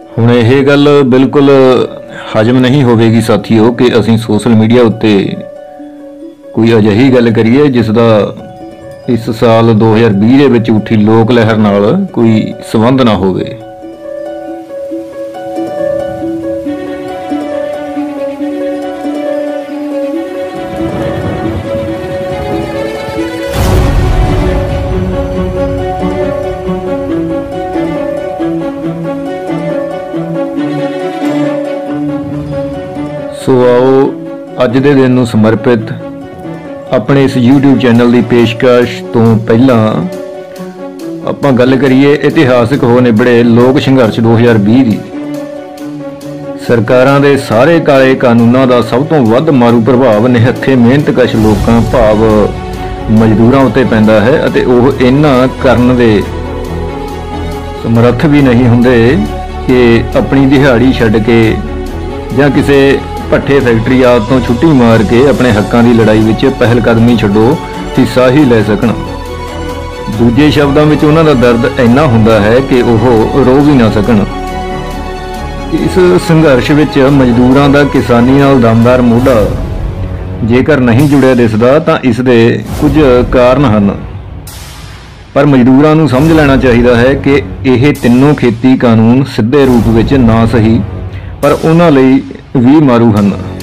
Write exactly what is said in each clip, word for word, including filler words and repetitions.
ਹੁਣ ਇਹ ਗੱਲ ਬਿਲਕੁਲ ਹਜਮ ਨਹੀਂ ਹੋਵੇਗੀ ਸਾਥੀਓ ਕਿ ਅਸੀਂ ਸੋਸ਼ਲ ਮੀਡੀਆ ਉੱਤੇ ਕੋਈ ਅਜਿਹੀ ਗੱਲ ਕਰੀਏ ਜਿਸ ਦਾ ਇਸ ਸਾਲ ਦੋ ਹਜ਼ਾਰ ਵੀਹ ਦੇ ਵਿੱਚ ਉੱਠੀ ਲੋਕ ਲਹਿਰ ਨਾਲ ਕੋਈ ਸੰਬੰਧ ਨਾ ਹੋਵੇ। सो आओ अज दे दिन नूं समर्पित अपने इस यूट्यूब चैनल की पेशकश तो पहला आपां गल करिए इतिहासक हो निबड़े लोक संघर्ष दो हज़ार बीस की। सरकारां दे सारे काले कानूनां दा सब तो वध मारू प्रभाव निहत्थे मेहनतकश लोकां भाव मजदूरां उत्ते पैंदा है अते ओह इन्हां करन दे समर्थ भी नहीं हुंदे कि अपनी दिहाड़ी छड्ड के जां किसी भट्ठे फैक्ट्री आदि तो छुट्टी मार के अपने हकों की लड़ाई में पहल कदमी छड्डो हिस्सा ही ले सकन। दूजे शब्दों में उन्हां दा दर्द इन्ना हुंदा है कि वह रो भी ना सकन। इस संघर्ष में मजदूरां दा किसानी नाल दमदार मोढा जेकर नहीं जुड़िया दिसदा तां इस दे कुछ कारण हन, पर मजदूरां नूं समझ लेना चाहिए है कि यह तीनों खेती कानून सीधे रूप में ना सही पर उन्हां लई भी मारू हैं।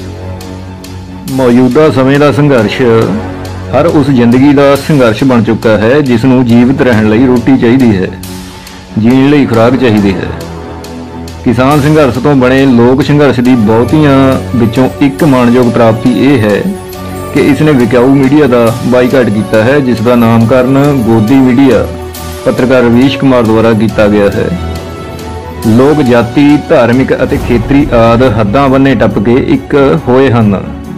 मौजूदा समय का संघर्ष हर उस जिंदगी का संघर्ष बन चुका है जिसनों जीवित रहने लई रोटी चाहिए है, जीने लई खुराक चाहिए है। किसान संघर्ष तो बने लोक संघर्ष की बहुतियां विचों एक माणयोग प्राप्ति यह है कि इसने विकाऊ मीडिया का बाईकाट किया है, जिसका नामकरण गोदी मीडिया पत्रकार रवीश कुमार द्वारा किया गया है। लोग जाति धार्मिक अते खेतरी आदि हद्दां बन्ने टप के एक होए हन।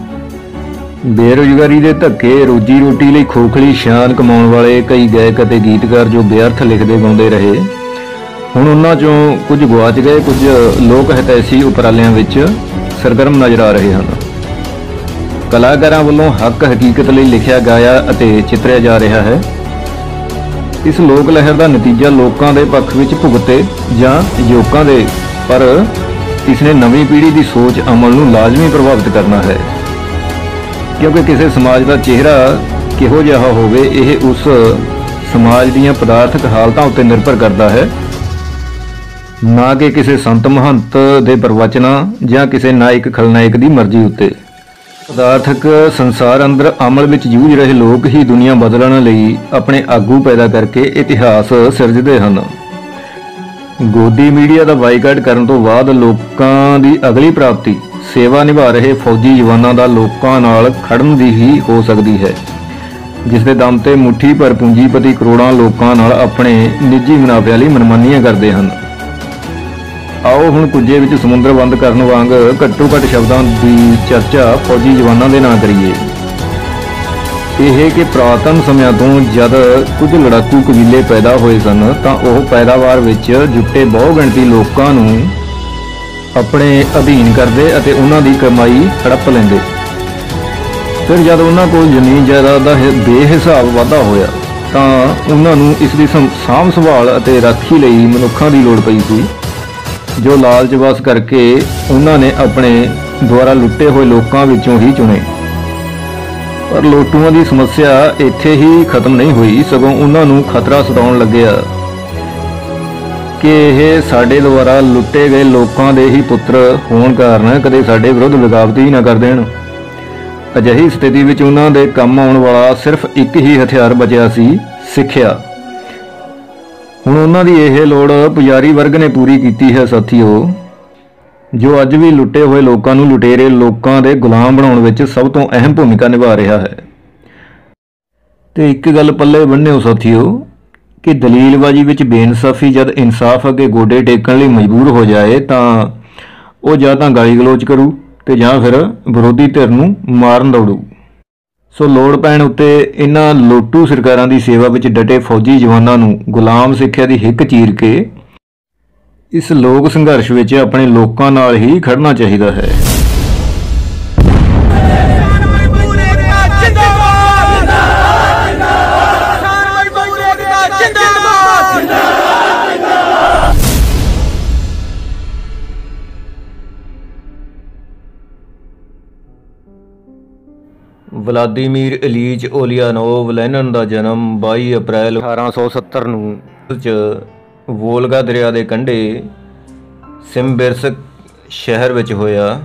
बेरोजगारी के धक्के रोजी रोटी लई खोखली शान कमाउण वाले कई गायक अते गीतकार जो व्यर्थ लिखते गाउंदे रहे हुण उन्हां चों कुछ गुआच गए, कुछ लोक हितैषी उपरालियां विच सरगर्म नज़र आ रहे हैं। कलाकारां वल्लों हक हकीकत लई लिखिया गाया अते चितरिया जा रहा है। इस लोक लहर का नतीजा लोगों के पक्ष में भुगते जां योगों के, पर इसने नवी पीढ़ी की सोच अमल नूं लाजमी प्रभावित करना है, क्योंकि किसी समाज का चेहरा किहो जिहा होवे यह उस समाज दीयां पदार्थक हालतां उत्ते निर्भर करता है, ना कि किसी संत महंत के प्रवचनां जां किसी नायक खलनायक की मर्जी उत्ते। पदार्थक संसार अंदर अमल में जूझ रहे लोग ही दुनिया बदलने लई अपने आगू पैदा करके इतिहास सिरजते हैं। गोदी मीडिया का बाईकाट करने तो बाद लोगों की अगली प्राप्ति सेवा निभा रहे फौजी जवानों का लोगों नाल खड़न दी ही हो सकती है, जिसके दम ते मुट्ठी भर पूंजीपति करोड़ों लोगों नाल अपने निजी मुनाफिਆਂ ਲਈ मनमानियां करते हैं। आओ हुण कुझे विच समुद्र बंद करन वांग घट्टो घट्ट शब्दों की चर्चा फौजी जवानों के नाम करिए। यह कि पुरातन समय तो जब कुछ लड़ाकू कबीले पैदा हुए सन तां ओह पैदावार विच जुटे बहु गिणती लोगों नूं अपने अधीन करते अते उन्हां दी कमाई हड़प लेंदे। फिर जब उन्हां कोल जमीन जायदाद दा बेहिसाब वाधा होया तां उन्हां नूं इस दी साਂਭ संभाल अते राखी लई मनुक्खां दी लोड़ पई सी, जो लालच बस करके उन्होंने अपने द्वारा लुटे हुए लोगों विचों ही चुने। पर लोटूआं की समस्या इत्थे ही खत्म नहीं हुई, सगों उन्होंने खतरा सताउण लग्या कि यह साडे द्वारा लुटे गए लोगों के ही पुत्र होने कारण कदे साडे विरुद्ध बगावत ही ना कर देण। अजिही स्थिति विच उन्हां दे काम आउण वाला सिर्फ एक ही हथियार बचिया सी, सिक्ख्या। हुण उन्हां दी यह लोड़ पुजारी वर्ग ने पूरी की है साथियों, जो अज भी लुटे हुए लोगों नूं लुटेरे लोगों के गुलाम बनाउण विच सब तो अहम भूमिका निभा रहा है। तो एक गल पल्ले बन्निओ साथियों कि दलीलबाजी विच बेइंसाफी जद इंसाफ अगे गोडे टेकण लई मजबूर हो जाए तां वो जां तां गाली गलोच करू ते जां फिर विरोधी धिर नूं मारन दौड़ू। सो लोड़ पैण उत्ते इन्हां लोटू सरकारां दी सेवा विच डटे फौजी जवानां नूं गुलाम सिक्ख्या दी हिक चीर के इस लोक संघर्ष विच अपने लोकां नाल ही खड़ना चाहिए है। ਵਲਾਦੀਮੀਰ ਇਲੀਚ ਓਲੀਆਨੋਵ ਲੈਨਨ ਦਾ ਜਨਮ ਬਾਈ ਅਪ੍ਰੈਲ ਅਠਾਰਾਂ ਸੌ ਸੱਤਰ ਨੂੰ ਚ ਵੋਲਗਾ ਦਰਿਆ ਦੇ ਕੰਢੇ ਸਿਮਬਿਰਸਕ ਸ਼ਹਿਰ ਵਿੱਚ ਹੋਇਆ।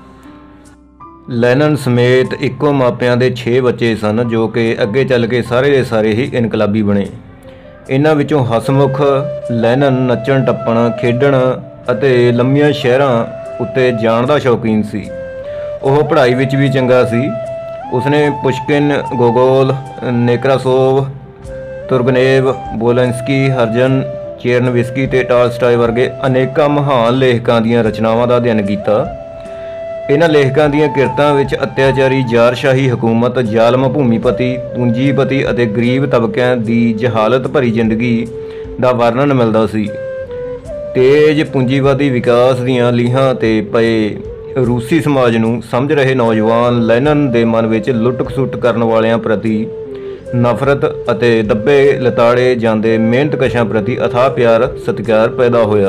ਲੈਨਨ ਸਮੇਤ ਇੱਕੋ ਮਾਪਿਆਂ ਦੇ ਛੇ ਬੱਚੇ ਸਨ ਜੋ ਕਿ ਅੱਗੇ ਚੱਲ ਕੇ ਸਾਰੇ ਦੇ ਸਾਰੇ ਹੀ ਇਨਕਲਾਬੀ ਬਣੇ। ਇਹਨਾਂ ਵਿੱਚੋਂ ਹਸਮੁਖ ਲੈਨਨ ਨੱਚਣ ਟੱਪਣ ਖੇਡਣ ਅਤੇ ਲੰਮੀਆਂ ਸ਼ਹਿਰਾਂ ਉੱਤੇ ਜਾਣ ਦਾ ਸ਼ੌਕੀਨ ਸੀ। ਉਹ ਪੜ੍ਹਾਈ ਵਿੱਚ ਵੀ ਚੰਗਾ ਸੀ। ਉਸਨੇ Pushkin, Gogol, Nekrasov, Turgenev, Belinsky, Herzen, Chernyshevsky ਤੇ ਟਾਲਸਟਾਏ ਵਰਗੇ ਅਨੇਕਾਂ ਮਹਾਨ ਲੇਖਕਾਂ ਦੀਆਂ ਰਚਨਾਵਾਂ ਦਾ ਅਧਿਐਨ ਕੀਤਾ। ਇਹਨਾਂ ਲੇਖਕਾਂ ਦੀਆਂ ਕਿਰਤਾਂ ਵਿੱਚ ਅਤਿਆਚਾਰੀ ਜ਼ਾਰਸ਼ਾਹੀ ਹਕੂਮਤ, ਜ਼ਾਲਮ ਭੂਮੀਪਤੀ, ਪੂੰਜੀਪਤੀ ਅਤੇ ਗਰੀਬ ਤਬਕਿਆਂ ਦੀ ਜਹਾਲਤ ਭਰੀ ਜ਼ਿੰਦਗੀ ਦਾ ਵਰਣਨ ਮਿਲਦਾ ਸੀ। ਤੇਜ਼ ਪੂੰਜੀਵਾਦੀ ਵਿਕਾਸ ਦੀਆਂ ਲੀਹਾਂ 'ਤੇ ਪਏ ਰੂਸੀ ਸਮਾਜ ਨੂੰ ਸਮਝ ਰਹੇ ਨੌਜਵਾਨ ਲੈਨਨ ਦੇ ਮਨ ਵਿੱਚ ਲੁੱਟ-ਖਸੁੱਟ ਕਰਨ ਵਾਲਿਆਂ ਪ੍ਰਤੀ ਨਫ਼ਰਤ ਅਤੇ ਦੱਬੇ ਲਤਾੜੇ ਜਾਂਦੇ ਮਿਹਨਤਕਸ਼ਾਂ ਪ੍ਰਤੀ ਅਥਾਹ ਪਿਆਰ ਸਤਿਕਾਰ ਪੈਦਾ ਹੋਇਆ।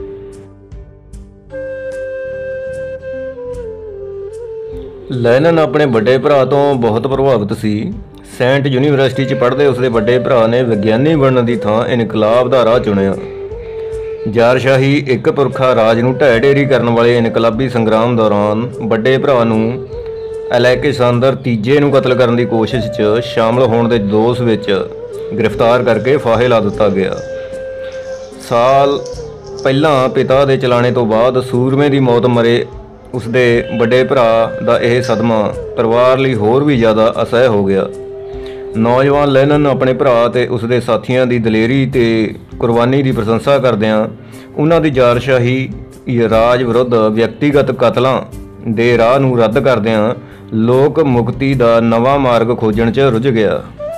ਲੈਨਨ ਆਪਣੇ ਵੱਡੇ ਭਰਾ ਤੋਂ ਬਹੁਤ ਪ੍ਰਭਾਵਿਤ ਸੀ। ਸੈਂਟ ਯੂਨੀਵਰਸਿਟੀ 'ਚ ਪੜ੍ਹਦੇ ਉਸਦੇ ਵੱਡੇ ਭਰਾ ਨੇ ਵਿਗਿਆਨੀ ਬਣਨ ਦੀ ਥਾਂ ਇਨਕਲਾਬ ਦਾ ਰਾਹ ਚੁਣਿਆ। ਜ਼ਾਰਸ਼ਾਹੀ ਇੱਕ ਪੁਰਖਾ ਰਾਜ ਨੂੰ ਢਹਿ ਢੇਰੀ ਕਰਨ ਵਾਲੇ ਇਨਕਲਾਬੀ ਸੰਗਰਾਮ ਦੌਰਾਨ ਵੱਡੇ ਭਰਾ ਨੂੰ ਅਲੈਕਿਸਾਂਦਰ ਤੀਜੇ ਨੂੰ ਕਤਲ ਕਰਨ ਦੀ ਕੋਸ਼ਿਸ਼ 'ਚ ਸ਼ਾਮਲ ਹੋਣ ਦੇ ਦੋਸ਼ ਵਿੱਚ ਗ੍ਰਿਫਤਾਰ ਕਰਕੇ ਫਾਹੇ ਲਾ ਦਿੱਤਾ ਗਿਆ। ਸਾਲ ਪਹਿਲਾਂ ਪਿਤਾ ਦੇ ਚਲਾਣੇ ਤੋਂ ਬਾਅਦ ਸੂਰਮੇ ਦੀ ਮੌਤ ਮਰੇ ਉਸਦੇ ਵੱਡੇ ਭਰਾ ਦਾ ਇਹ ਸਦਮਾ ਪਰਿਵਾਰ ਲਈ ਹੋਰ ਵੀ ਜ਼ਿਆਦਾ ਅਸਹਿ ਹੋ ਗਿਆ। ਨੌਜਵਾਨ ਲੈਨਨ ਆਪਣੇ ਭਰਾ ਤੇ ਉਸਦੇ ਸਾਥੀਆਂ ਦੀ ਦਲੇਰੀ ਤੇ ਕੁਰਬਾਨੀ ਦੀ ਪ੍ਰਸ਼ੰਸਾ ਕਰਦਿਆਂ ਉਹਨਾਂ ਦੀ ਜ਼ਾਰਸ਼ਾਹੀ ਰਾਜ ਵਿਰੁੱਧ ਵਿਅਕਤੀਗਤ ਕਤਲਾਂ ਦੇ ਰਾਹ ਨੂੰ ਰੱਦ ਕਰਦਿਆਂ ਲੋਕ ਮੁਕਤੀ ਦਾ ਨਵਾਂ ਮਾਰਗ ਖੋਜਣ 'ਚ ਰੁੱਝ ਗਿਆ।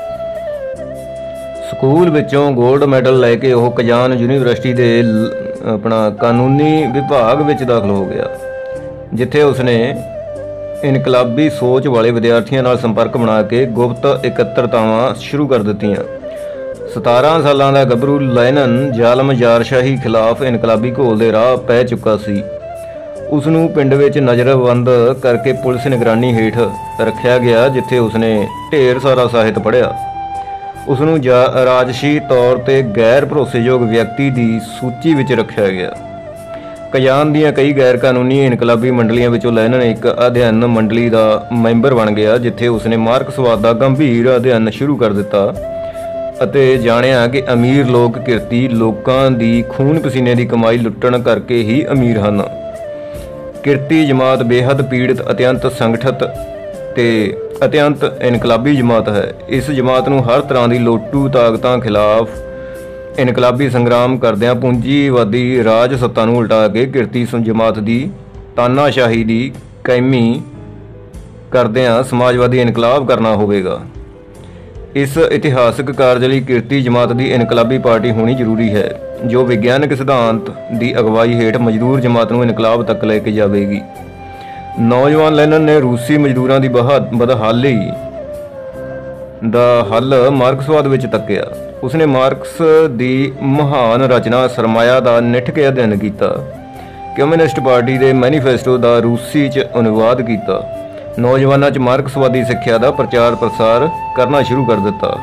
ਸਕੂਲ ਵਿੱਚੋਂ ਗੋਲਡ ਮੈਡਲ ਲੈ ਕੇ ਉਹ ਕਜ਼ਾਨ ਯੂਨੀਵਰਸਿਟੀ ਦੇ ਆਪਣਾ ਕਾਨੂੰਨੀ ਵਿਭਾਗ ਵਿੱਚ ਦਾਖਲ ਹੋ ਗਿਆ, ਜਿੱਥੇ ਉਸਨੇ ਇਨਕਲਾਬੀ ਸੋਚ ਵਾਲੇ ਵਿਦਿਆਰਥੀਆਂ ਨਾਲ ਸੰਪਰਕ ਬਣਾ ਕੇ ਗੁਪਤ ਇਕੱਤਰਤਾਵਾਂ ਸ਼ੁਰੂ ਕਰ ਦਿੱਤੀਆਂ। ਸਤਾਰਾਂ ਸਾਲਾਂ ਦਾ ਗੱਭਰੂ ਲੈਨਨ ਜ਼ਾਲਮ ਜ਼ਾਰਸ਼ਾਹੀ ਖਿਲਾਫ ਇਨਕਲਾਬੀ ਘੋਲ ਦੇ ਰਾਹ ਪੈ ਚੁੱਕਾ ਸੀ। ਉਸ ਨੂੰ ਪਿੰਡ ਵਿੱਚ ਨਜ਼ਰਬੰਦ ਕਰਕੇ ਪੁਲਿਸ ਨਿਗਰਾਨੀ ਹੇਠ ਰੱਖਿਆ ਗਿਆ, ਜਿੱਥੇ ਉਸਨੇ ਢੇਰ ਸਾਰਾ ਸਾਹਿਤ ਪੜ੍ਹਿਆ। ਉਸ ਨੂੰ ਰਾਜਸੀ ਤੌਰ 'ਤੇ ਗੈਰ ਭਰੋਸੇਯੋਗ ਵਿਅਕਤੀ ਦੀ ਸੂਚੀ ਵਿੱਚ ਰੱਖਿਆ ਗਿਆ। ਕਜ਼ਾਨ ਦੀਆਂ ਕਈ ਗੈਰ ਕਾਨੂੰਨੀ ਇਨਕਲਾਬੀ ਮੰਡਲੀਆਂ ਵਿੱਚੋਂ ਲੈਨਨ ਇੱਕ ਅਧਿਐਨ ਮੰਡਲੀ ਦਾ ਮੈਂਬਰ ਬਣ ਗਿਆ, ਜਿੱਥੇ ਉਸਨੇ ਮਾਰਕਸਵਾਦ ਦਾ ਗੰਭੀਰ ਅਧਿਐਨ ਸ਼ੁਰੂ ਕਰ ਦਿੱਤਾ ਅਤੇ ਜਾਣਿਆ ਕਿ ਅਮੀਰ ਲੋਕ ਕਿਰਤੀ ਲੋਕਾਂ ਦੀ ਖੂਨ ਪਸੀਨੇ ਦੀ ਕਮਾਈ ਲੁੱਟਣ ਕਰਕੇ ਹੀ ਅਮੀਰ ਹਨ। ਕਿਰਤੀ ਜਮਾਤ ਬੇਹੱਦ ਪੀੜਤ, ਅਤਿਅੰਤ ਸੰਗਠਿਤ ਤੇ ਅਤਿਅੰਤ ਇਨਕਲਾਬੀ ਜਮਾਤ ਹੈ। ਇਸ ਜਮਾਤ ਨੂੰ ਹਰ ਤਰ੍ਹਾਂ ਦੀ ਲੋਟੂ ਤਾਕਤਾਂ ਖਿਲਾਫ ਇਨਕਲਾਬੀ ਸੰਗਰਾਮ ਕਰਦਿਆਂ ਪੂੰਜੀਵਾਦੀ ਰਾਜ ਸੱਤਾ ਨੂੰ ਉਲਟਾ ਕੇ ਕਿਰਤੀ ਜਮਾਤ ਦੀ ਤਾਨਾਸ਼ਾਹੀ ਦੀ ਕਾਇਮੀ ਕਰਦਿਆਂ ਸਮਾਜਵਾਦੀ ਇਨਕਲਾਬ ਕਰਨਾ ਹੋਵੇਗਾ। ਇਸ ਇਤਿਹਾਸਕ ਕਾਰਜ ਲਈ ਕਿਰਤੀ ਜਮਾਤ ਦੀ ਇਨਕਲਾਬੀ ਪਾਰਟੀ ਹੋਣੀ ਜ਼ਰੂਰੀ ਹੈ, ਜੋ ਵਿਗਿਆਨਕ ਸਿਧਾਂਤ ਦੀ ਅਗਵਾਈ ਹੇਠ ਮਜ਼ਦੂਰ ਜਮਾਤ ਨੂੰ ਇਨਕਲਾਬ ਤੱਕ ਲੈ ਕੇ ਜਾਵੇਗੀ। ਨੌਜਵਾਨ ਲੈਨਨ ਨੇ ਰੂਸੀ ਮਜ਼ਦੂਰਾਂ ਦੀ ਬਦਹਾਲੀ ਦਾ ਹੱਲ ਮਾਰਕਸਵਾਦ ਵਿੱਚ ਤੱਕਿਆ। ਉਸਨੇ ਮਾਰਕਸ ਦੀ ਮਹਾਨ ਰਚਨਾ ਸਰਮਾਇਆ ਦਾ ਨਿੱਠ ਕੇ ਅਧਿਐਨ ਕੀਤਾ। ਕਮਿਊਨਿਸਟ ਪਾਰਟੀ ਦੇ ਮੈਨੀਫੈਸਟੋ ਦਾ ਰੂਸੀ 'ਚ ਅਨੁਵਾਦ ਕੀਤਾ। ਨੌਜਵਾਨਾਂ 'ਚ ਮਾਰਕਸਵਾਦੀ ਸਿੱਖਿਆ ਦਾ ਪ੍ਰਚਾਰ ਪ੍ਰਸਾਰ ਕਰਨਾ ਸ਼ੁਰੂ ਕਰ ਦਿੱਤਾ।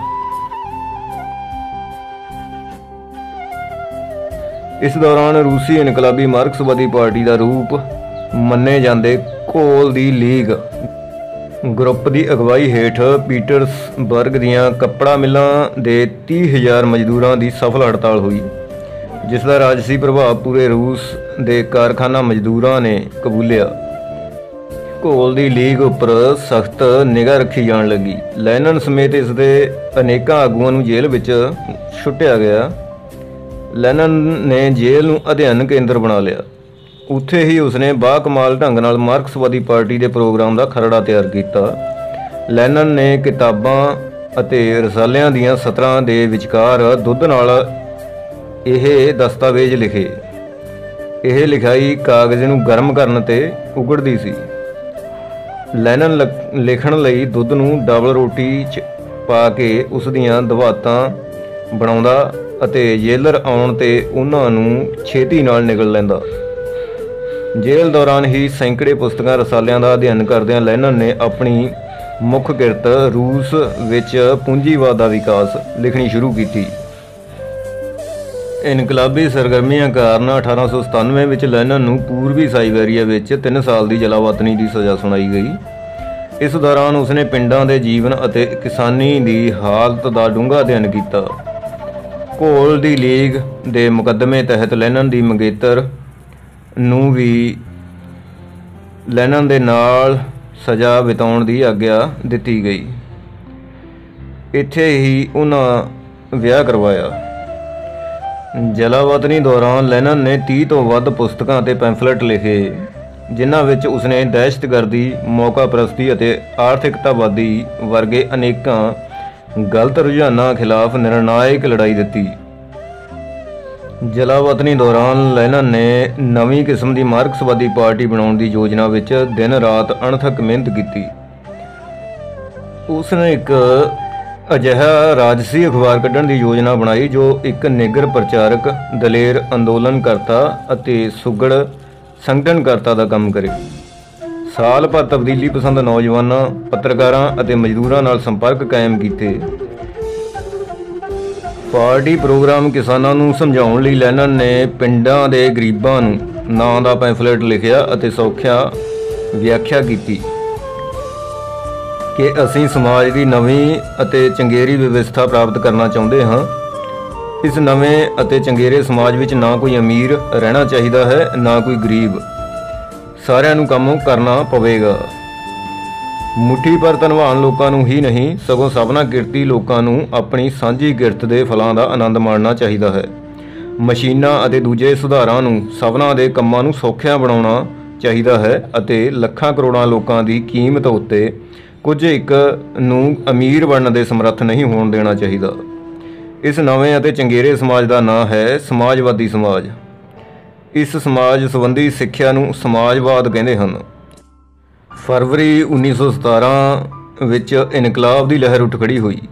ਇਸ ਦੌਰਾਨ ਰੂਸੀ ਇਨਕਲਾਬੀ ਮਾਰਕਸਵਾਦੀ ਪਾਰਟੀ ਦਾ ਰੂਪ ਮੰਨੇ ਜਾਂਦੇ ਘੋਲ ਦੀ ਲੀਗ ਗਰੁੱਪ ਦੀ ਅਗਵਾਈ ਹੇਠ ਪੀਟਰਸਬਰਗ ਦੀਆਂ ਕੱਪੜਾ ਮਿੱਲਾਂ ਦੇ ਤੀਹ ਹਜ਼ਾਰ ਮਜ਼ਦੂਰਾਂ ਦੀ ਸਫਲ ਹੜਤਾਲ ਹੋਈ, ਜਿਸ ਦਾ ਰਾਜਸੀ ਪ੍ਰਭਾਵ ਪੂਰੇ ਰੂਸ ਦੇ ਕਾਰਖਾਨਾ ਮਜ਼ਦੂਰਾਂ ਨੇ ਕਬੂਲਿਆ। ਘੋਲ ਦੀ ਲੀਗ ਉੱਪਰ ਸਖਤ ਨਿਗਾਹ ਰੱਖੀ ਜਾਣ ਲੱਗੀ। ਲੈਨਨ ਸਮੇਤ ਇਸ ਦੇ ਅਨੇਕਾਂ ਆਗੂਆਂ ਨੂੰ ਜੇਲ੍ਹ ਵਿੱਚ ਸੁੱਟਿਆ ਗਿਆ। ਲੈਨਨ ਨੇ ਜੇਲ੍ਹ ਨੂੰ ਅਧਿਐਨ ਕੇਂਦਰ ਬਣਾ ਲਿਆ। ਉੱਥੇ ਹੀ ਉਸਨੇ ਬਾਕਮਾਲ ਢੰਗ ਨਾਲ ਮਾਰਕਸਵਾਦੀ ਪਾਰਟੀ ਦੇ ਪ੍ਰੋਗਰਾਮ ਦਾ ਖਰੜਾ ਤਿਆਰ ਕੀਤਾ। ਲੈਨਨ ਨੇ ਕਿਤਾਬਾਂ ਅਤੇ ਰਸਾਲਿਆਂ ਦੀਆਂ ਸਤਰਾਂ ਦੇ ਵਿਚਕਾਰ ਦੁੱਧ ਨਾਲ ਇਹ ਦਸਤਾਵੇਜ਼ ਲਿਖੇ। ਇਹ ਲਿਖਾਈ ਕਾਗਜ਼ ਨੂੰ ਗਰਮ ਕਰਨ 'ਤੇ ਉਗੜਦੀ ਸੀ। ਲੈਨਨ ਲਿਖਣ ਲਈ ਦੁੱਧ ਨੂੰ ਡਬਲ ਰੋਟੀ 'ਚ ਪਾ ਕੇ ਉਸ ਦੀਆਂ ਦਵਾਤਾਂ ਬਣਾਉਂਦਾ ਅਤੇ ਜੇਲਰ ਆਉਣ 'ਤੇ ਉਹਨਾਂ ਨੂੰ ਛੇਤੀ ਨਾਲ ਨਿਗਲ ਲੈਂਦਾ। ਜੇਲ੍ਹ ਦੌਰਾਨ ਹੀ ਸੈਂਕੜੇ ਪੁਸਤਕਾਂ ਰਸਾਲਿਆਂ ਦਾ ਅਧਿਐਨ ਕਰਦਿਆਂ ਲੈਨਨ ਨੇ ਆਪਣੀ ਮੁੱਖ ਕਿਰਤ रूस ਵਿੱਚ ਪੂੰਜੀਵਾਦ ਦਾ ਵਿਕਾਸ ਲਿਖਣੀ ਸ਼ੁਰੂ ਕੀਤੀ। ਇਨਕਲਾਬੀ ਸਰਗਰਮੀਆਂ ਕਾਰਨ ਅਠਾਰਾਂ ਸੌ ਸਤਾਨਵੇਂ ਵਿੱਚ ਲੈਨਨ ਨੂੰ ਪੂਰਬੀ ਸਾਈਬੇਰੀਆ ਵਿੱਚ ਤਿੰਨ ਸਾਲ ਦੀ ਜਲਾਵਤਨੀ ਦੀ ਸਜ਼ਾ ਸੁਣਾਈ ਗਈ। ਇਸ ਦੌਰਾਨ ਉਸਨੇ ਪਿੰਡਾਂ ਦੇ ਜੀਵਨ ਅਤੇ ਕਿਸਾਨੀ ਦੀ ਹਾਲਤ ਦਾ ਡੂੰਘਾ ਅਧਿਐਨ ਕੀਤਾ। ਘੋਲ ਦੀ ਲੀਗ ਦੇ ਮੁਕੱਦਮੇ ਤਹਿਤ ਲੈਨਨ ਦੀ ਮੰਗੇਤਰ ਨੂੰ ਵੀ ਲੈਨਨ ਦੇ ਨਾਲ ਸਜ਼ਾ ਬਿਤਾਉਣ ਦੀ ਆਗਿਆ ਦਿੱਤੀ ਗਈ। ਇੱਥੇ ਹੀ ਉਹਨਾਂ ਵਿਆਹ ਕਰਵਾਇਆ। ਜਲਾਵਤਨੀ ਦੌਰਾਨ ਲੈਨਨ ਨੇ ਤੀਹ ਤੋਂ ਵੱਧ ਪੁਸਤਕਾਂ ਅਤੇ ਪੈਂਫਲੇਟ ਲਿਖੇ, ਜਿਨ੍ਹਾਂ ਵਿੱਚ ਉਸਨੇ ਦਹਿਸ਼ਤਗਰਦੀ, ਮੌਕਾ ਪ੍ਰਸਤੀ ਅਤੇ ਆਰਥਿਕਤਾਵਾਦੀ ਵਰਗੇ ਅਨੇਕਾਂ ਗਲਤ ਰੁਝਾਨਾਂ ਖਿਲਾਫ ਨਿਰਣਾਇਕ ਲੜਾਈ ਦਿੱਤੀ। ਜਲਾਵਤਨੀ ਦੌਰਾਨ ਲੈਨਨ ਨੇ ਨਵੀਂ ਕਿਸਮ ਦੀ ਮਾਰਕਸਵਾਦੀ ਪਾਰਟੀ ਬਣਾਉਣ ਦੀ ਯੋਜਨਾ ਵਿੱਚ ਦਿਨ ਰਾਤ ਅਣਥੱਕ ਮਿਹਨਤ ਕੀਤੀ। ਉਸਨੇ ਇੱਕ ਅਜਿਹਾ ਰਾਜਸੀ ਅਖਬਾਰ ਕੱਢਣ ਦੀ ਯੋਜਨਾ ਬਣਾਈ ਜੋ ਇੱਕ ਨਿੱਗਰ ਪ੍ਰਚਾਰਕ, ਦਲੇਰ ਅੰਦੋਲਨਕਰਤਾ ਅਤੇ ਸੁਘੜ ਸੰਗਠਨਕਰਤਾ ਦਾ ਕੰਮ ਕਰੇ। ਸਾਲ ਭਰ ਤਬਦੀਲੀ ਪਸੰਦ ਨੌਜਵਾਨਾਂ, ਪੱਤਰਕਾਰਾਂ ਅਤੇ ਮਜ਼ਦੂਰਾਂ ਨਾਲ ਸੰਪਰਕ ਕਾਇਮ ਕੀਤੇ। ਪਾਰਟੀ ਪ੍ਰੋਗਰਾਮ ਕਿਸਾਨਾਂ ਨੂੰ ਸਮਝਾਉਣ ਲਈ ਲੈਨਨ ਨੇ ਪਿੰਡਾਂ ਦੇ ਗਰੀਬਾਂ ਨੂੰ ਨਾਂ ਦਾ ਪੈਂਫਲੇਟ ਲਿਖਿਆ ਅਤੇ ਸੌਖਿਆ ਵਿਆਖਿਆ ਕੀਤੀ ਕਿ ਅਸੀਂ ਸਮਾਜ ਦੀ ਨਵੀਂ ਅਤੇ ਚੰਗੇਰੀ ਵਿਵਸਥਾ ਪ੍ਰਾਪਤ ਕਰਨਾ ਚਾਹੁੰਦੇ ਹਾਂ। ਇਸ ਨਵੇਂ ਅਤੇ ਚੰਗੇਰੇ ਸਮਾਜ ਵਿੱਚ ਨਾ ਕੋਈ ਅਮੀਰ ਰਹਿਣਾ ਚਾਹੀਦਾ ਹੈ, ਨਾ ਕੋਈ ਗਰੀਬ। ਸਾਰਿਆਂ ਨੂੰ ਕੰਮ ਕਰਨਾ ਪਵੇਗਾ। ਮੁੱਠੀ ਭਰ ਧਨਵਾਨ ਲੋਕਾਂ ਨੂੰ ਹੀ ਨਹੀਂ, ਸਗੋਂ ਸਭਨਾ ਕਿਰਤੀ ਲੋਕਾਂ ਨੂੰ ਆਪਣੀ ਸਾਂਝੀ ਕਿਰਤ ਦੇ ਫਲਾਂ ਦਾ ਆਨੰਦ ਮਾਣਨਾ ਚਾਹੀਦਾ ਹੈ। ਮਸ਼ੀਨਾਂ ਅਤੇ ਦੂਜੇ ਸੁਧਾਰਾਂ ਨੂੰ ਸਭਨਾ ਦੇ ਕੰਮਾਂ ਨੂੰ ਸੌਖਿਆਂ ਬਣਾਉਣਾ ਚਾਹੀਦਾ ਹੈ ਅਤੇ ਲੱਖਾਂ ਕਰੋੜਾਂ ਲੋਕਾਂ ਦੀ ਕੀਮਤ ਉੱਤੇ ਕੁਝ ਇੱਕ ਨੂੰ ਅਮੀਰ ਬਣਨ ਦੇ ਸਮਰੱਥ ਨਹੀਂ ਹੋਣ ਦੇਣਾ ਚਾਹੀਦਾ। ਇਸ ਨਵੇਂ ਅਤੇ ਚੰਗੇਰੇ ਸਮਾਜ ਦਾ ਨਾਂ ਹੈ ਸਮਾਜਵਾਦੀ ਸਮਾਜ। ਇਸ ਸਮਾਜ ਸੰਬੰਧੀ ਸਿੱਖਿਆ ਨੂੰ ਸਮਾਜਵਾਦ ਕਹਿੰਦੇ ਹਨ। ਫਰਵਰੀ ਉੱਨੀ ਸੌ ਸਤਾਰਾਂ ਵਿੱਚ ਇਨਕਲਾਬ ਦੀ ਲਹਿਰ ਉੱਠ ਖੜੀ ਹੋਈ।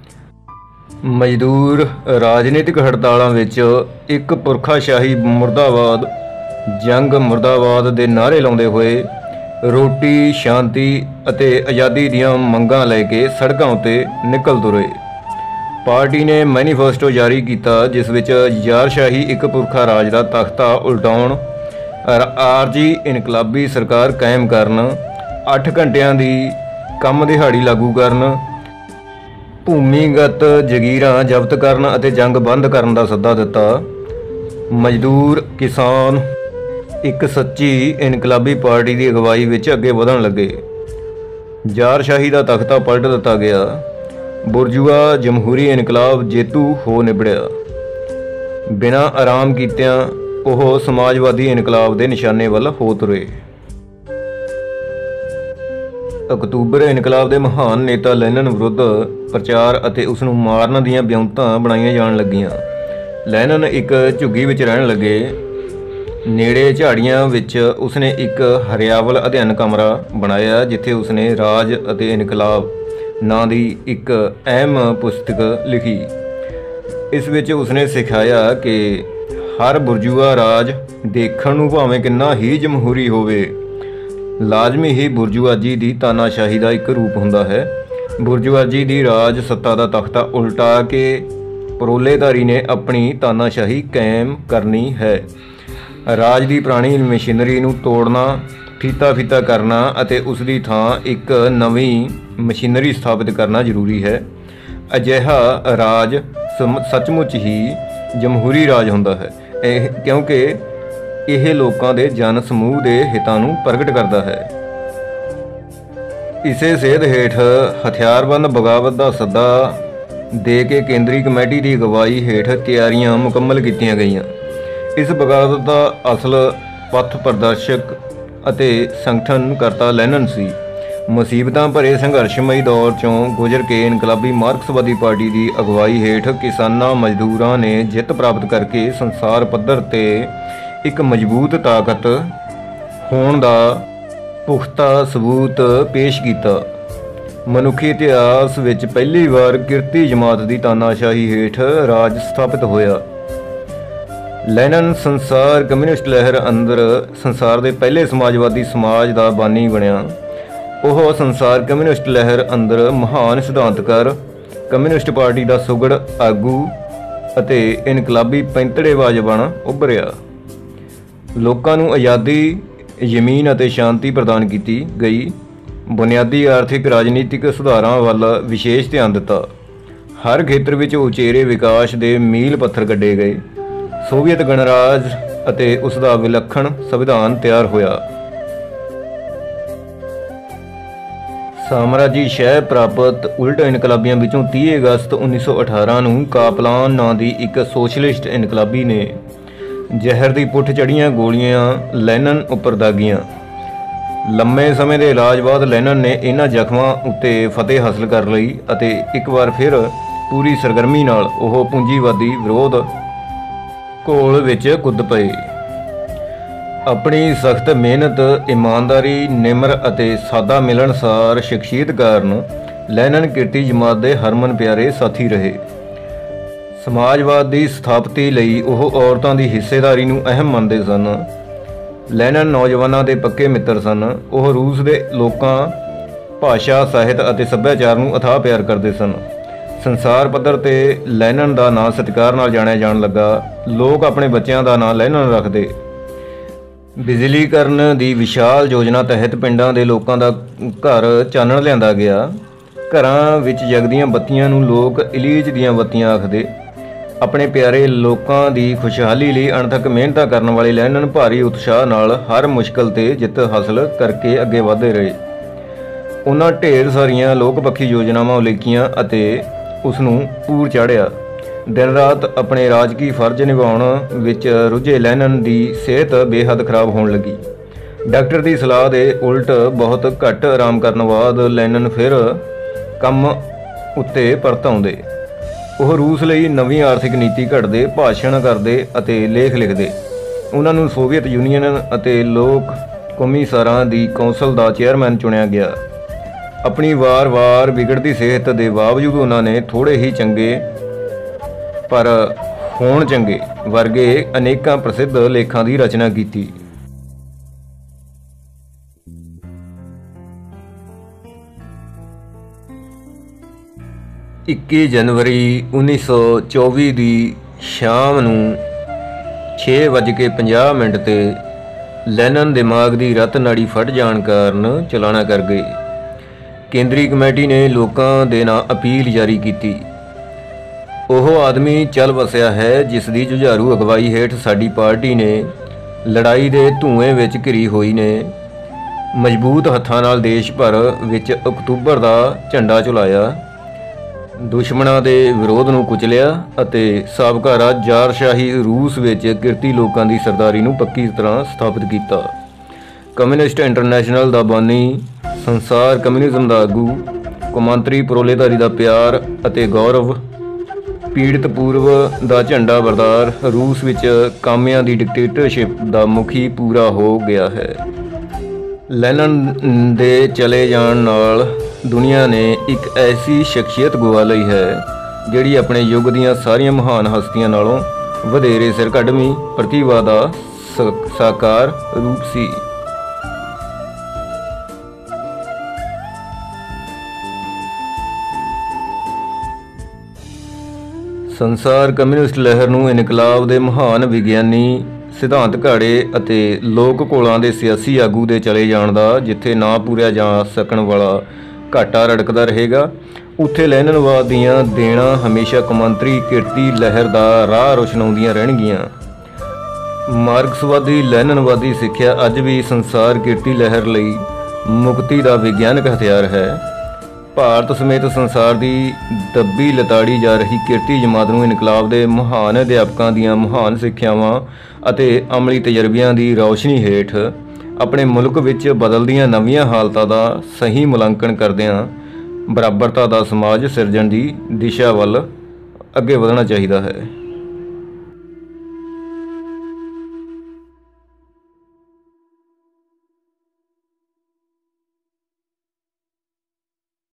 ਮਜ਼ਦੂਰ ਰਾਜਨੀਤਿਕ ਹੜਤਾਲਾਂ ਵਿੱਚ ਇੱਕ ਪੁਰਖਾਸ਼ਾਹੀ ਮੁਰਦਾਬਾਦ, ਜੰਗ ਮੁਰਦਾਬਾਦ ਦੇ ਨਾਅਰੇ ਲਾਉਂਦੇ ਹੋਏ ਰੋਟੀ, ਸ਼ਾਂਤੀ ਅਤੇ ਆਜ਼ਾਦੀ ਦੀਆਂ ਮੰਗਾਂ ਲੈ ਕੇ ਸੜਕਾਂ ਉੱਤੇ ਨਿਕਲ ਤੁਰੇ। ਪਾਰਟੀ ਨੇ ਮੈਨੀਫੈਸਟੋ ਜਾਰੀ ਕੀਤਾ, ਜਿਸ ਵਿੱਚ ਜ਼ਾਰਸ਼ਾਹੀ ਇੱਕ ਪੁਰਖਾ ਰਾਜ ਦਾ ਤਖਤਾ ਉਲਟਾਉਣ, ਆਰਜੀ ਇਨਕਲਾਬੀ ਸਰਕਾਰ ਕਾਇਮ ਕਰਨ, ਅੱਠ ਘੰਟਿਆਂ ਦੀ ਕੰਮ ਦਿਹਾੜੀ ਲਾਗੂ ਕਰਨ, ਭੂਮੀਗਤ ਜਗੀਰਾਂ ਜ਼ਬਤ ਕਰਨ ਅਤੇ ਜੰਗ ਬੰਦ ਕਰਨ ਦਾ ਸੱਦਾ ਦਿੱਤਾ। ਮਜ਼ਦੂਰ ਕਿਸਾਨ ਇੱਕ ਸੱਚੀ ਇਨਕਲਾਬੀ ਪਾਰਟੀ ਦੀ ਅਗਵਾਈ ਵਿੱਚ ਅੱਗੇ ਵਧਣ ਲੱਗੇ। ਜ਼ਾਰਸ਼ਾਹੀ ਦਾ ਤਖਤਾ ਪਲਟ ਦਿੱਤਾ ਗਿਆ। ਬੁਰਜੂਆ ਜਮਹੂਰੀ ਇਨਕਲਾਬ ਜੇਤੂ ਹੋ ਨਿਬੜਿਆ। ਬਿਨਾਂ ਆਰਾਮ ਕੀਤਿਆਂ ਉਹ ਸਮਾਜਵਾਦੀ ਇਨਕਲਾਬ ਦੇ ਨਿਸ਼ਾਨੇ ਵੱਲ ਹੋ ਤੁਰੇ। ਅਕਤੂਬਰ ਇਨਕਲਾਬ ਦੇ ਮਹਾਨ ਨੇਤਾ ਲੈਨਨ ਵਿਰੁੱਧ ਪ੍ਰਚਾਰ ਅਤੇ ਉਸ ਨੂੰ ਮਾਰਨ ਦੀਆਂ ਵਿਉਂਤਾਂ ਬਣਾਈਆਂ ਜਾਣ ਲੱਗੀਆਂ। ਲੈਨਨ ਇੱਕ ਝੁੱਗੀ ਵਿੱਚ ਰਹਿਣ ਲੱਗੇ। ਨੇੜੇ ਝਾੜੀਆਂ ਵਿੱਚ ਉਸਨੇ ਇੱਕ ਹਰਿਆਵਲ ਅਧਿਐਨ ਕਮਰਾ ਬਣਾਇਆ, ਜਿੱਥੇ ਉਸਨੇ ਰਾਜ ਅਤੇ ਇਨਕਲਾਬ ਨਾਂ ਦੀ ਇੱਕ ਅਹਿਮ ਪੁਸਤਕ ਲਿਖੀ। ਇਸ ਵਿੱਚ ਉਸਨੇ ਸਿਖਾਇਆ ਕਿ ਹਰ ਬੁਰਜੂਆ ਰਾਜ ਦੇਖਣ ਨੂੰ ਭਾਵੇਂ ਕਿੰਨਾ ਹੀ ਜਮਹੂਰੀ ਹੋਵੇ, ਲਾਜ਼ਮੀ ਹੀ ਬੁਰਜੂਆਜੀ ਦੀ ਤਾਨਾਸ਼ਾਹੀ ਦਾ ਇੱਕ ਰੂਪ ਹੁੰਦਾ ਹੈ। ਬੁਰਜੂਆਜੀ ਦੀ ਰਾਜ ਸੱਤਾ ਦਾ ਤਖਤਾ ਉਲਟਾ ਕੇ ਪ੍ਰੋਲੇਤਾਰੀ ਨੇ ਆਪਣੀ ਤਾਨਾਸ਼ਾਹੀ ਕਾਇਮ ਕਰਨੀ ਹੈ। ਰਾਜ ਦੀ ਪੁਰਾਣੀ ਮਸ਼ੀਨਰੀ ਨੂੰ ਤੋੜਨਾ, ਫੀਤਾ ਫੀਤਾ ਕਰਨਾ ਅਤੇ ਉਸ ਦੀ ਥਾਂ ਇੱਕ ਨਵੀਂ ਮਸ਼ੀਨਰੀ ਸਥਾਪਿਤ ਕਰਨਾ ਜ਼ਰੂਰੀ ਹੈ। ਅਜਿਹਾ ਰਾਜ ਸੱਚਮੁੱਚ ਹੀ ਜਮਹੂਰੀ ਰਾਜ ਹੁੰਦਾ ਹੈ, ਇਹ ਕਿਉਂਕਿ ਇਹ ਲੋਕਾਂ ਦੇ ਜਨ ਸਮੂਹ ਦੇ ਹਿੱਤਾਂ ਨੂੰ ਪ੍ਰਗਟ ਕਰਦਾ ਹੈ। ਇਸੇ ਸੇਧ ਹੇਠ ਹਥਿਆਰਬੰਦ ਬਗਾਵਤ ਦਾ ਸੱਦਾ ਦੇ ਕੇ ਕੇਂਦਰੀ ਕਮੇਟੀ ਦੀ ਅਗਵਾਈ ਹੇਠ ਤਿਆਰੀਆਂ ਮੁਕੰਮਲ ਕੀਤੀਆਂ ਗਈਆਂ। ਇਸ ਬਗਾਵਤ ਦਾ ਅਸਲ ਪਥ ਪ੍ਰਦਰਸ਼ਕ ਅਤੇ ਸੰਗਠਨਕਰਤਾ ਲੈਨਨ ਸੀ। ਮੁਸੀਬਤਾਂ ਭਰੇ ਸੰਘਰਸ਼ਮਈ ਦੌਰ 'ਚੋਂ ਗੁਜ਼ਰ ਕੇ ਇਨਕਲਾਬੀ ਮਾਰਕਸਵਾਦੀ ਪਾਰਟੀ ਦੀ ਅਗਵਾਈ ਹੇਠ ਕਿਸਾਨਾਂ ਮਜ਼ਦੂਰਾਂ ਨੇ ਜਿੱਤ ਪ੍ਰਾਪਤ ਕਰਕੇ ਸੰਸਾਰ ਪੱਧਰ 'ਤੇ ਇੱਕ ਮਜ਼ਬੂਤ ਤਾਕਤ ਹੋਣ ਦਾ ਪੁਖਤਾ ਸਬੂਤ ਪੇਸ਼ ਕੀਤਾ। ਮਨੁੱਖੀ ਇਤਿਹਾਸ ਵਿੱਚ ਪਹਿਲੀ ਵਾਰ ਕਿਰਤੀ ਜਮਾਤ ਦੀ ਤਾਨਾਸ਼ਾਹੀ ਹੇਠ ਰਾਜ ਸਥਾਪਿਤ ਹੋਇਆ। ਲੈਨਨ ਸੰਸਾਰ ਕਮਿਊਨਿਸਟ ਲਹਿਰ ਅੰਦਰ ਸੰਸਾਰ ਦੇ ਪਹਿਲੇ ਸਮਾਜਵਾਦੀ ਸਮਾਜ ਦਾ ਬਾਨੀ ਬਣਿਆ। ਉਹ ਸੰਸਾਰ ਕਮਿਊਨਿਸਟ ਲਹਿਰ ਅੰਦਰ ਮਹਾਨ ਸਿਧਾਂਤਕਾਰ, ਕਮਿਊਨਿਸਟ ਪਾਰਟੀ ਦਾ ਸੁਗੜ ਆਗੂ ਅਤੇ ਇਨਕਲਾਬੀ ਪੈਂਤੜੇਬਾਜ਼ ਬਣ ਉੱਭਰਿਆ। ਲੋਕਾਂ ਨੂੰ ਆਜ਼ਾਦੀ, ਜ਼ਮੀਨ ਅਤੇ ਸ਼ਾਂਤੀ ਪ੍ਰਦਾਨ ਕੀਤੀ ਗਈ। ਬੁਨਿਆਦੀ ਆਰਥਿਕ ਰਾਜਨੀਤਿਕ ਸੁਧਾਰਾਂ ਵੱਲ ਵਿਸ਼ੇਸ਼ ਧਿਆਨ ਦਿੱਤਾ। ਹਰ ਖੇਤਰ ਵਿੱਚ ਉਚੇਰੇ ਵਿਕਾਸ ਦੇ ਮੀਲ ਪੱਥਰ ਕੱਢੇ ਗਏ। ਸੋਵੀਅਤ ਗਣਰਾਜ ਅਤੇ ਉਸ ਦਾ ਵਿਲੱਖਣ ਸੰਵਿਧਾਨ ਤਿਆਰ ਹੋਇਆ। ਸਾਮਰਾਜੀ ਸ਼ਹਿ ਪ੍ਰਾਪਤ ਉਲਟ ਇਨਕਲਾਬੀਆਂ ਵਿੱਚੋਂ ਤੀਹ ਅਗਸਤ ਉੱਨੀ ਸੌ ਅਠਾਰਾਂ ਨੂੰ ਕਾਪਲਾਨ ਨਾਂ ਦੀ ਇੱਕ ਸੋਸ਼ਲਿਸਟ ਇਨਕਲਾਬੀ ਨੇ ਜ਼ਹਿਰ ਦੀ ਪੁੱਠ ਚੜ੍ਹੀਆਂ ਗੋਲੀਆਂ ਲੈਨਨ ਉੱਪਰ ਦਾਗੀਆਂ। ਲੰਮੇ ਸਮੇਂ ਦੇ ਇਲਾਜ ਬਾਅਦ ਲੈਨਨ ਨੇ ਇਹਨਾਂ ਜ਼ਖਮਾਂ ਉੱਤੇ ਫਤਿਹ ਹਾਸਲ ਕਰ ਲਈ ਅਤੇ ਇੱਕ ਵਾਰ ਫਿਰ ਪੂਰੀ ਸਰਗਰਮੀ ਨਾਲ ਉਹ ਪੂੰਜੀਵਾਦੀ ਵਿਰੋਧ ਘੋਲ ਵਿੱਚ ਕੁੱਦ ਪਏ। ਆਪਣੀ ਸਖਤ ਮਿਹਨਤ, ਇਮਾਨਦਾਰੀ, ਨਿਮਰ ਅਤੇ ਸਾਦਾ ਮਿਲਣਸਾਰ ਸ਼ਖਸੀਅਤ ਕਾਰਨ ਲੈਨਨ ਕਿਰਤੀ ਜਮਾਤ ਦੇ ਹਰਮਨ ਪਿਆਰੇ ਸਾਥੀ ਰਹੇ। ਸਮਾਜਵਾਦ ਦੀ ਸਥਾਪਤੀ ਲਈ ਉਹ ਔਰਤਾਂ ਦੀ ਹਿੱਸੇਦਾਰੀ ਨੂੰ ਅਹਿਮ ਮੰਨਦੇ ਸਨ। ਲੈਨਨ ਨੌਜਵਾਨਾਂ ਦੇ ਪੱਕੇ ਮਿੱਤਰ ਸਨ। ਉਹ ਰੂਸ ਦੇ ਲੋਕਾਂ, ਭਾਸ਼ਾ, ਸਾਹਿਤ ਅਤੇ ਸੱਭਿਆਚਾਰ ਨੂੰ ਅਥਾਹ ਪਿਆਰ ਕਰਦੇ ਸਨ। ਸੰਸਾਰ ਪੱਧਰ 'ਤੇ ਲੈਨਨ ਦਾ ਨਾਂ ਸਤਿਕਾਰ ਨਾਲ ਜਾਣਿਆ ਜਾਣ ਲੱਗਾ। ਲੋਕ ਆਪਣੇ ਬੱਚਿਆਂ ਦਾ ਨਾਂ ਲੈਨਨ ਰੱਖਦੇ। ਬਿਜਲੀਕਰਨ ਦੀ ਵਿਸ਼ਾਲ ਯੋਜਨਾ ਤਹਿਤ ਪਿੰਡਾਂ ਦੇ ਲੋਕਾਂ ਦਾ ਘਰ ਚਾਨਣ ਲਿਆਂਦਾ ਗਿਆ। ਘਰਾਂ ਵਿੱਚ ਜਗਦੀਆਂ ਬੱਤੀਆਂ ਨੂੰ ਲੋਕ ਇਲੀਚ ਦੀਆਂ ਬੱਤੀਆਂ ਆਖਦੇ। ਆਪਣੇ ਪਿਆਰੇ ਲੋਕਾਂ ਦੀ ਖੁਸ਼ਹਾਲੀ ਲਈ ਅਣਥੱਕ ਮਿਹਨਤਾਂ ਕਰਨ ਵਾਲੇ ਲੈਨਨ ਭਾਰੀ ਉਤਸ਼ਾਹ ਨਾਲ ਹਰ ਮੁਸ਼ਕਲ 'ਤੇ ਜਿੱਤ ਹਾਸਲ ਕਰਕੇ ਅੱਗੇ ਵਧਦੇ ਰਹੇ। ਉਹਨਾਂ ਢੇਰ ਸਾਰੀਆਂ ਲੋਕ ਪੱਖੀ ਯੋਜਨਾਵਾਂ ਉਲੀਕੀਆਂ ਅਤੇ ਉਸ ਨੂੰ ਪੂਰ ਚਾੜ੍ਹਿਆ। ਦਿਨ ਰਾਤ ਆਪਣੇ ਰਾਜਕੀ ਫਰਜ਼ ਨਿਭਾਉਣ ਵਿੱਚ ਰੁੱਝੇ ਲੈਨਨ ਦੀ ਸਿਹਤ ਬੇਹੱਦ ਖਰਾਬ ਹੋਣ ਲੱਗੀ। ਡਾਕਟਰ ਦੀ ਸਲਾਹ ਦੇ ਉਲਟ ਬਹੁਤ ਘੱਟ ਆਰਾਮ ਕਰਨ ਬਾਅਦ ਲੈਨਨ ਫਿਰ ਕੰਮ ਉੱਤੇ ਪਰਤ ਆਉਂਦੇ। ਉਹ ਰੂਸ ਲਈ ਨਵੀਂ ਆਰਥਿਕ ਨੀਤੀ ਘੜਦੇ, ਭਾਸ਼ਣ ਕਰਦੇ ਅਤੇ ਲੇਖ ਲਿਖਦੇ। ਉਹਨਾਂ ਨੂੰ ਸੋਵੀਅਤ ਯੂਨੀਅਨ ਅਤੇ ਲੋਕ ਕੌਮੀਸਾਰਾਂ ਦੀ ਕੌਂਸਲ ਦਾ ਚੇਅਰਮੈਨ ਚੁਣਿਆ ਗਿਆ। ਆਪਣੀ ਵਾਰ-ਵਾਰ ਵਿਗੜਦੀ ਸਿਹਤ ਦੇ ਬਾਵਜੂਦ ਉਹਨਾਂ ਨੇ ਥੋੜ੍ਹੇ ਹੀ ਚੰਗੇ ਪਰ ਹੋਣ ਚੰਗੇ ਵਰਗੇ ਅਨੇਕਾਂ ਪ੍ਰਸਿੱਧ ਲੇਖਾਂ ਦੀ ਰਚਨਾ ਕੀਤੀ। ਇੱਕੀ ਜਨਵਰੀ ਉੱਨੀ ਸੌ ਚੌਵੀ ਦੀ ਸ਼ਾਮ ਨੂੰ ਛੇ ਵੱਜ ਕੇ ਪੰਜਾਹ ਮਿੰਟ 'ਤੇ ਲੈਨਨ ਦਿਮਾਗ ਦੀ ਰਤ ਨਾੜੀ ਫਟ ਜਾਣ ਕਾਰਨ ਚਲਾਣਾ ਕਰ ਗਏ। ਕੇਂਦਰੀ ਕਮੇਟੀ ਨੇ ਲੋਕਾਂ ਦੇ ਨਾਂ ਅਪੀਲ ਜਾਰੀ ਕੀਤੀ। ਉਹ ਆਦਮੀ ਚੱਲ ਵਸਿਆ ਹੈ ਜਿਸ ਦੀ ਜੁਝਾਰੂ ਅਗਵਾਈ ਹੇਠ ਸਾਡੀ ਪਾਰਟੀ ਨੇ ਲੜਾਈ ਦੇ ਧੂਏ ਵਿੱਚ ਘਿਰੀ ਹੋਈ ਨੇ ਮਜ਼ਬੂਤ ਹੱਥਾਂ ਨਾਲ ਦੇਸ਼ ਭਰ ਵਿੱਚ ਅਕਤੂਬਰ ਦਾ ਝੰਡਾ ਝੁਲਾਇਆ, ਦੁਸ਼ਮਣਾਂ ਦੇ ਵਿਰੋਧ ਨੂੰ ਕੁਚਲਿਆ ਅਤੇ ਸਾਬਕਾ ਰਾਜ ਜ਼ਾਰਸ਼ਾਹੀ ਰੂਸ ਵਿੱਚ ਕਿਰਤੀ ਲੋਕਾਂ ਦੀ ਸਰਦਾਰੀ ਨੂੰ ਪੱਕੀ ਤਰ੍ਹਾਂ ਸਥਾਪਿਤ ਕੀਤਾ। ਕਮਿਊਨਿਸਟ ਇੰਟਰਨੈਸ਼ਨਲ ਦਾ ਬਾਨੀ, ਸੰਸਾਰ ਕਮਿਊਨਿਜ਼ਮ ਦਾ ਆਗੂ, ਕੌਮਾਂਤਰੀ ਪ੍ਰੋਲੇਤਾਰੀ ਦਾ ਪਿਆਰ ਅਤੇ ਗੌਰਵ, ਪੀੜਤ ਪੂਰਵ ਦਾ ਝੰਡਾ ਬਰਦਾਰ, ਰੂਸ ਵਿੱਚ ਕਾਮਿਆਂ ਦੀ ਡਿਕਟੇਟਰਸ਼ਿਪ ਦਾ ਮੁਖੀ ਪੂਰਾ ਹੋ ਗਿਆ ਹੈ। ਲੈਨਨ ਦੇ ਚਲੇ ਜਾਣ ਨਾਲ ਦੁਨੀਆ ਨੇ ਇੱਕ ਐਸੀ ਸ਼ਖਸੀਅਤ ਗਵਾ ਲਈ ਹੈ ਜਿਹੜੀ ਆਪਣੇ ਯੁੱਗ ਦੀਆਂ ਸਾਰੀਆਂ ਮਹਾਨ ਹਸਤੀਆਂ ਨਾਲੋਂ ਵਧੇਰੇ ਸਿਰ ਕੱਢਵੀਂ ਪ੍ਰਤਿਭਾ ਦਾ ਸਾਕਾਰ ਰੂਪ ਸੀ। ਸੰਸਾਰ ਕਮਿਊਨਿਸਟ ਲਹਿਰ ਨੂੰ ਇਨਕਲਾਬ ਦੇ ਮਹਾਨ ਵਿਗਿਆਨੀ, ਸਿਧਾਂਤ ਘਾੜੇ ਅਤੇ ਲੋਕ ਘੋਲਾਂ ਦੇ ਸਿਆਸੀ ਆਗੂ ਦੇ ਚਲੇ ਜਾਣ ਦਾ ਜਿੱਥੇ ਨਾ ਪੂਰਿਆ ਜਾ ਸਕਣ ਵਾਲਾ ਘਾਟਾ ਰੜਕਦਾ ਰਹੇਗਾ, ਉੱਥੇ ਲੈਨਨਵਾਦ ਦੀਆਂ ਦੇਣਾ ਹਮੇਸ਼ਾ ਕੌਮਾਂਤਰੀ ਕਿਰਤੀ ਲਹਿਰ ਦਾ ਰਾਹ ਰੋਸ਼ਨਾਉਂਦੀਆਂ ਰਹਿਣਗੀਆਂ। ਮਾਰਕਸਵਾਦੀ ਲੈਨਨਵਾਦੀ ਸਿੱਖਿਆ ਅੱਜ ਵੀ ਸੰਸਾਰ ਕਿਰਤੀ ਲਹਿਰ ਲਈ ਮੁਕਤੀ ਦਾ ਵਿਗਿਆਨਕ ਹਥਿਆਰ ਹੈ। ਭਾਰਤ ਸਮੇਤ ਸੰਸਾਰ ਦੀ ਦੱਬੀ ਲਤਾੜੀ ਜਾ ਰਹੀ ਕਿਰਤੀ ਜਮਾਤ ਨੂੰ ਇਨਕਲਾਬ ਦੇ ਮਹਾਨ ਅਧਿਆਪਕਾਂ ਦੀਆਂ ਮਹਾਨ ਸਿੱਖਿਆਵਾਂ ਅਤੇ ਅਮਲੀ ਤਜਰਬਿਆਂ ਦੀ ਰੌਸ਼ਨੀ ਹੇਠ ਆਪਣੇ ਮੁਲਕ ਵਿੱਚ ਬਦਲਦੀਆਂ ਨਵੀਆਂ ਹਾਲਤਾਂ ਦਾ ਸਹੀ ਮੁਲਾਂਕਣ ਕਰਦਿਆਂ ਬਰਾਬਰਤਾ ਦਾ ਸਮਾਜ ਸਿਰਜਣ ਦੀ ਦਿਸ਼ਾ ਵੱਲ ਅੱਗੇ ਵਧਣਾ ਚਾਹੀਦਾ ਹੈ।